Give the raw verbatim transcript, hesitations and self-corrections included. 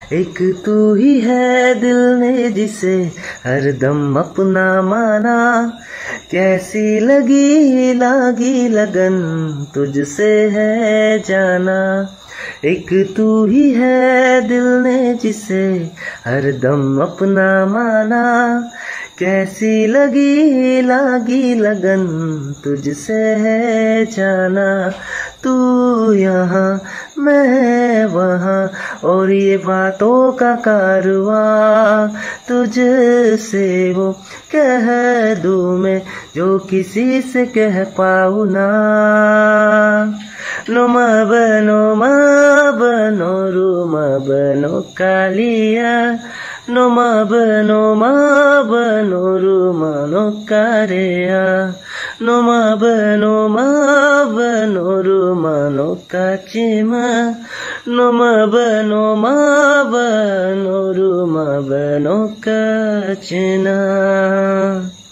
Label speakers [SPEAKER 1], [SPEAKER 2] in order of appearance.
[SPEAKER 1] एक तू ही है दिल ने जिसे हरदम अपना माना, कैसी लगी लागी लगन तुझसे है जाना। एक तू ही है दिल ने जिसे हरदम अपना माना, कैसी लगी लागी लगन तुझसे है जाना। तू यहाँ मैं वहाँ और ये बातों का कारवां तुझसे वो कह दूँ मैं जो किसी से कह पाऊँ ना। नोमा बनो मा बनो रूमा बनो कालिया, नोमा बनो मा बनो रूमा नो कारेया, नोमा बनो मा बनो रूमा नो काचिमा, नोमा बनो मा बनो रूमा बनो काचिना।